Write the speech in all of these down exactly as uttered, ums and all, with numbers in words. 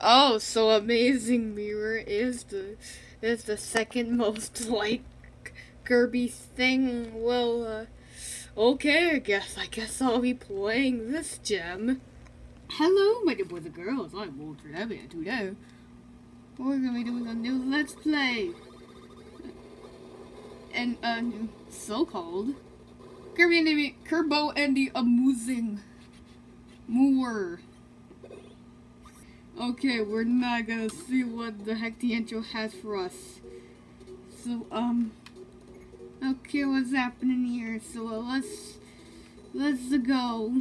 Oh, so Amazing Mirror is the is the second most like Kirby thing. Well, uh, okay, I guess I guess I'll be playing this gem. Hello, my dear boys and girls. I'm Walter Abbott. Today, we're gonna be doing a new Let's Play, and uh, so-called Kirby and the Kerbo and the Amusing Moor. Okay, we're not gonna see what the heck the intro has for us. So, um, okay, what's happening here? So, uh, let's, let's go.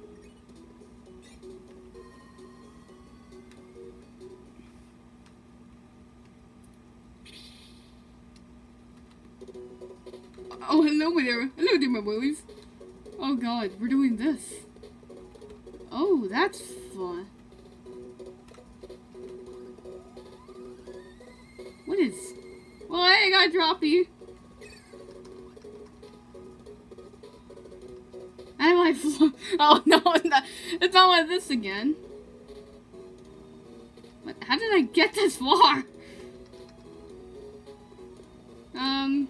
Oh, hello there. Hello there, my boys. Oh god, we're doing this. Oh, that's fun. What is... Well, I got droppy. How do I fl- Oh, no, it's not, it's not like this again. What, how did I get this far? Um...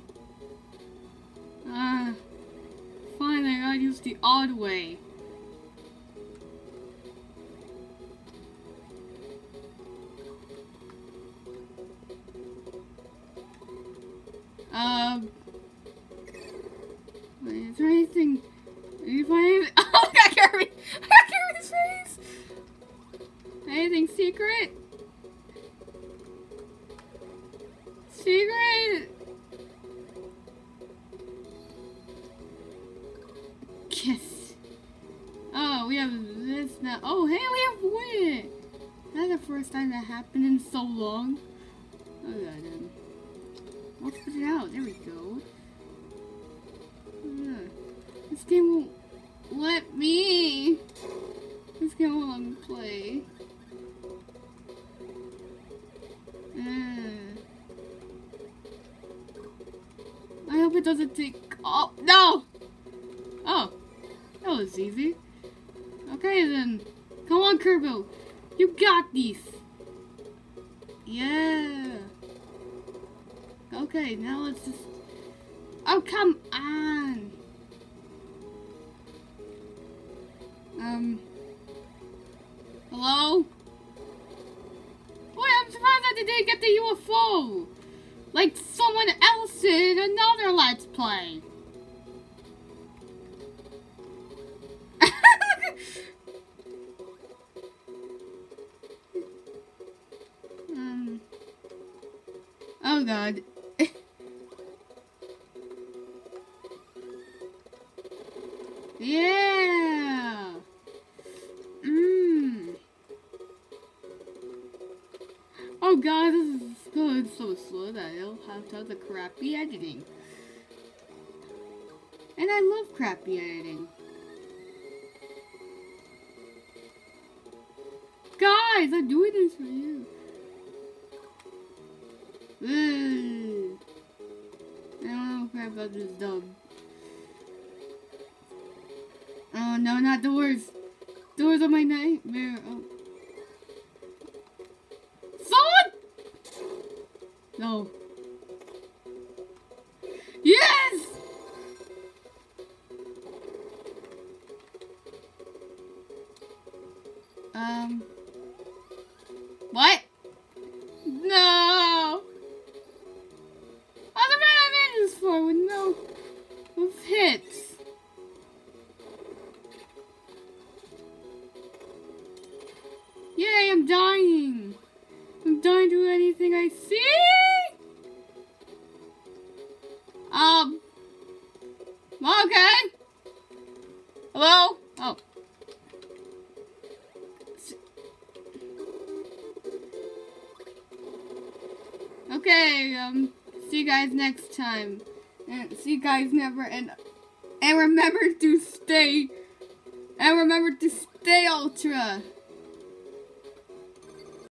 Uh... Fine, I gotta use the odd way. Um... Wait, is there anything... If I... Oh, I got Kirby! I got Kirby's face! Anything secret? Secret? Kiss. Oh, we have this now. Oh, hey, we have Wit! That's the first time that happened in so long. Oh, god, um... Let's put it out. There we go. Uh, this game won't let me. This game won't let me play. Uh, I hope it doesn't take. Oh no! Oh, that was easy. Okay then, come on, Kerbo, you got these. Yeah. Okay, now let's just... Oh, come on! Um... Hello? Boy, I'm surprised I didn't get the U F O! Like someone else in another Let's Play! um... Oh god. Yeah. Mmm. Oh god, this is going so slow that I'll have tons of crappy editing. And I love crappy editing. Guys, I'm doing this for you. Ugh. I don't know crap about this dub. Oh no, not doors! Doors are my nightmare. Oh. Son! No. Yes! Um. What? No! What the man I made this for with no with hits? Yay, I'm dying! I'm dying to anything I see! Um... Okay? Hello? Oh. Okay, um, see you guys next time. And see you guys never, and, and remember to stay, and remember to stay ultra.